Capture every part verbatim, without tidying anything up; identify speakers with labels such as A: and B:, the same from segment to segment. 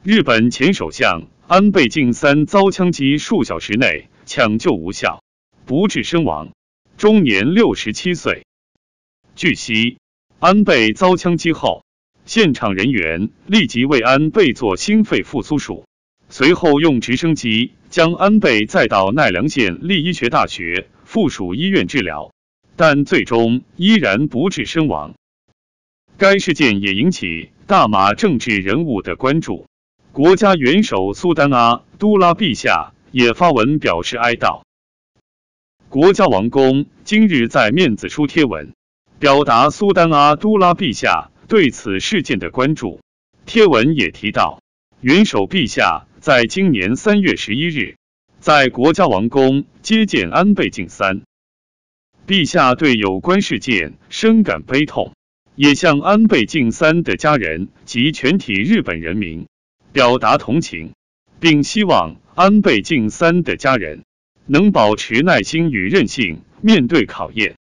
A: 日本前首相安倍晋三遭枪击数小时内抢救无效，不治身亡，终年六十七岁。据悉，安倍遭枪击后，现场人员立即为安倍做心肺复苏术，随后用直升机将安倍载到奈良县立医学大学附属医院治疗，但最终依然不治身亡。该事件也引起大马政治人物的关注。国家元首苏丹阿都拉陛下也发文表示哀悼。国家王宫今日在面子书贴文，表达苏丹阿都拉陛下对此事件的关注。贴文也提到，元首陛下在今年三月十一日在国家王宫接见安倍晋三，陛下对有关事件深感悲痛，也向安倍晋三的家人及全体日本人民表达同情，并希望安倍晋三的家人能保持耐心与韧性，面对考验。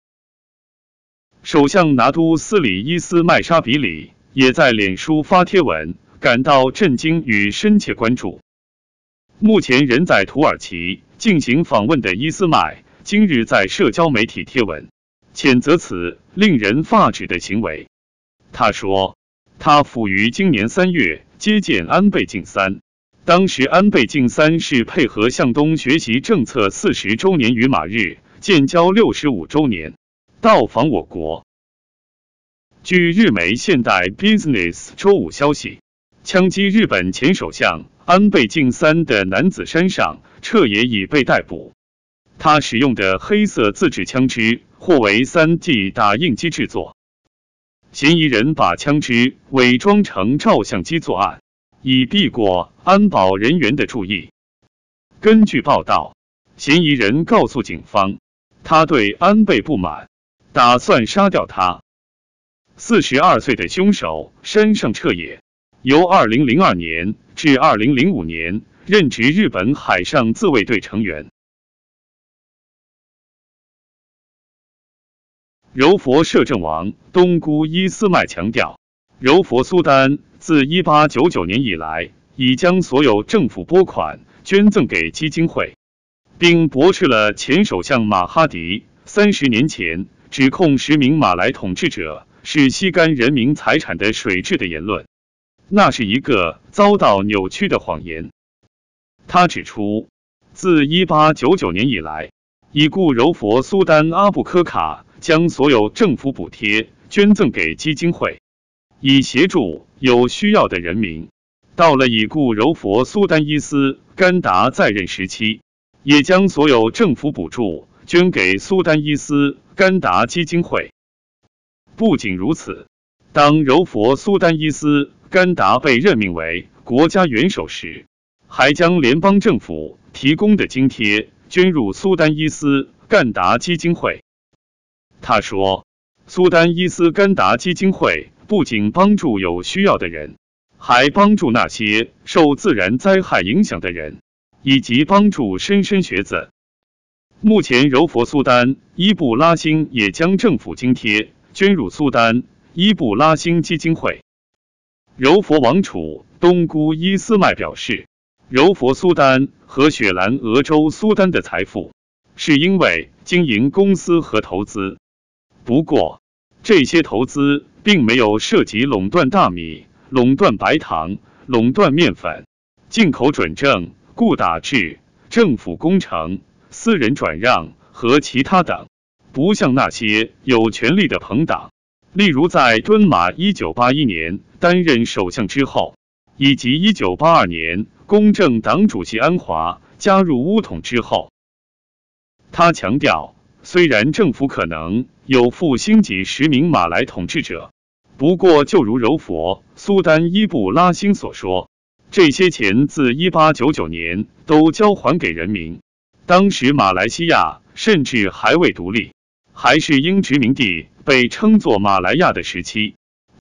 A: 首相拿督斯里伊斯麦沙比里也在脸书发帖文，感到震惊与深切关注。目前人在土耳其进行访问的伊斯麦今日在社交媒体贴文，谴责此令人发指的行为。他说，他甫于今年三月接见安倍晋三，当时安倍晋三是配合向东学习政策四十周年与马日建交六十五周年到访我国。据日媒现代 Business 周五消息，枪击日本前首相安倍晋三的男子山上彻也已被逮捕。他使用的黑色自制枪支或为 三 D 打印机制作。嫌疑人把枪支伪装成照相机作案，以避过安保人员的注意。根据报道，嫌疑人告诉警方，他对安倍不满，打算杀掉他。四十二岁的凶手山上彻也，由二零零二年至二零零五年任职日本海上自卫队成员。柔佛摄政王东姑伊斯麦强调，柔佛苏丹自一八九九年以来，已将所有政府拨款捐赠给基金会，并驳斥了前首相马哈迪三十年前指控十名马来统治者是吸干人民财产的水蛭的言论，那是一个遭到扭曲的谎言。他指出，自一八九九年以来，已故柔佛苏丹阿布科卡将所有政府补贴捐赠给基金会，以协助有需要的人民。到了已故柔佛苏丹伊斯甘达在任时期，也将所有政府补助捐给苏丹伊斯甘达基金会。不仅如此，当柔佛苏丹伊斯甘达被任命为国家元首时，还将联邦政府提供的津贴捐入苏丹伊斯甘达基金会。他说，苏丹伊斯甘达基金会不仅帮助有需要的人，还帮助那些受自然灾害影响的人，以及帮助莘莘学子。目前柔佛苏丹伊布拉欣也将政府津贴捐入苏丹伊布拉欣基金会。柔佛王储东姑伊斯麦表示，柔佛苏丹和雪兰莪州苏丹的财富是因为经营公司和投资。不过，这些投资并没有涉及垄断大米、垄断白糖、垄断面粉、进口准证、固打制、政府工程、私人转让和其他等，不像那些有权力的朋党，例如在敦马一九八一年担任首相之后，以及一九八二年公正党主席安华加入巫统之后。他强调，虽然政府可能有负兴几十名马来统治者，不过就如柔佛苏丹伊布拉欣所说，这些钱自一八九九年都交还给人民。当时马来西亚甚至还未独立，还是英殖民地，被称作马来亚的时期。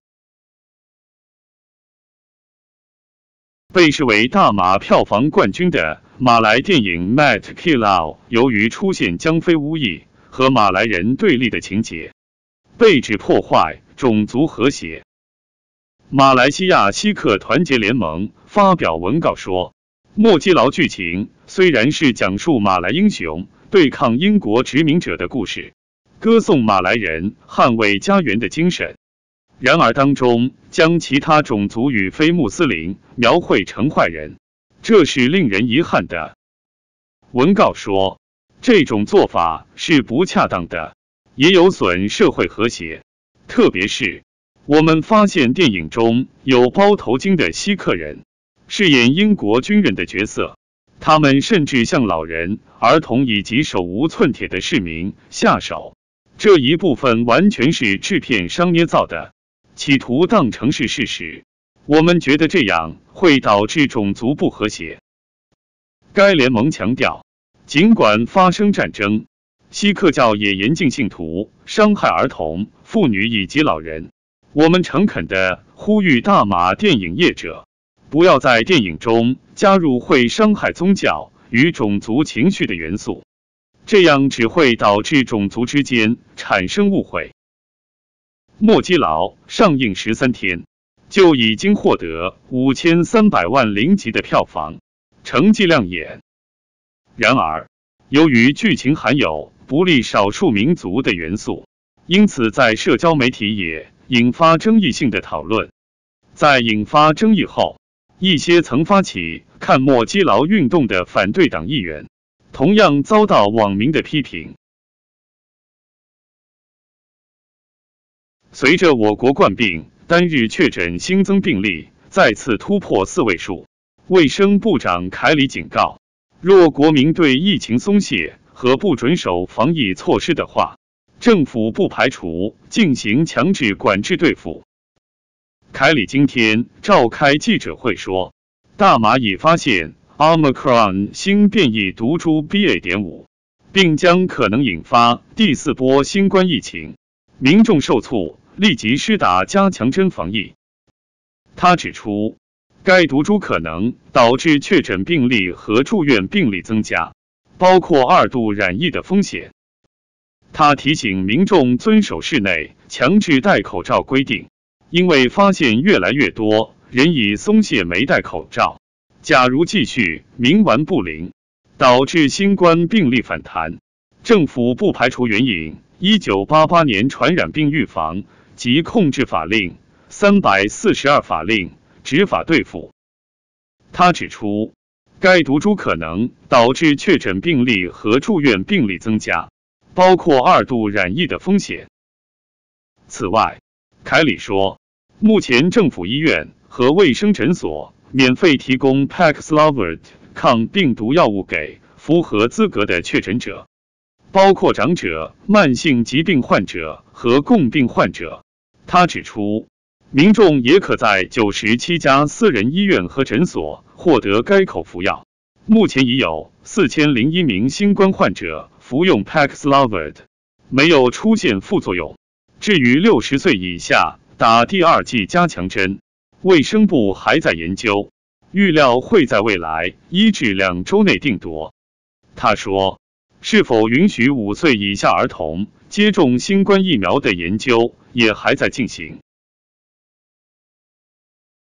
A: 被视为大马票房冠军的马来电影 Mat Kilau 由于出现江非巫裔和马来人对立的情节，被指破坏种族和谐。 马来西亚锡克团结联盟发表文告说，莫基劳剧情虽然是讲述马来英雄对抗英国殖民者的故事，歌颂马来人捍卫家园的精神，然而当中将其他种族与非穆斯林描绘成坏人，这是令人遗憾的。文告说，这种做法是不恰当的，也有损社会和谐。特别是，我们发现电影中有包头巾的锡克人，饰演英国军人的角色，他们甚至向老人、儿童以及手无寸铁的市民下手。这一部分完全是制片商捏造的，企图当成是事实。我们觉得这样会导致种族不和谐。该联盟强调，尽管发生战争，锡克教也严禁信徒伤害儿童、妇女以及老人。我们诚恳地呼吁大马电影业者，不要在电影中加入会伤害宗教与种族情绪的元素，这样只会导致种族之间产生误会。莫基劳上映十三天，就已经获得五千三百万零级的票房，成绩亮眼。然而，由于剧情含有不利少数民族的元素，因此在社交媒体也引发争议性的讨论。在引发争议后，一些曾发起看莫基劳运动的反对党议员，同样遭到网民的批评。随着我国冠病单日确诊新增病例再次突破四位数，卫生部长凯里警告，若国民对疫情松懈和不准守防疫措施的话，政府不排除进行强制管制对付。凯里今天召开记者会说，大马已发现 Omicron 新变异毒株 B A 点五， 并将可能引发第四波新冠疫情，民众受促立即施打加强针防疫。他指出，该毒株可能导致确诊病例和住院病例增加，包括二度染疫的风险。他提醒民众遵守室内强制戴口罩规定，因为发现越来越多人已松懈没戴口罩。假如继续冥顽不灵，导致新冠病例反弹，政府不排除援引一九八八年传染病预防及控制法令三百四十二法令执法对付。他指出，该毒株可能导致确诊病例和住院病例增加，包括二度染疫的风险。此外，凯里说，目前政府医院和卫生诊所免费提供 Paxlovid 抗病毒药物给符合资格的确诊者，包括长者、慢性疾病患者和共病患者。他指出，民众也可在九十七家私人医院和诊所获得该口服药。目前已有四千零一名新冠患者服用 Paxlovid， 没有出现副作用。至于六十岁以下打第二剂加强针，卫生部还在研究，预料会在未来一至两周内定夺。他说，是否允许五岁以下儿童接种新冠疫苗的研究也还在进行。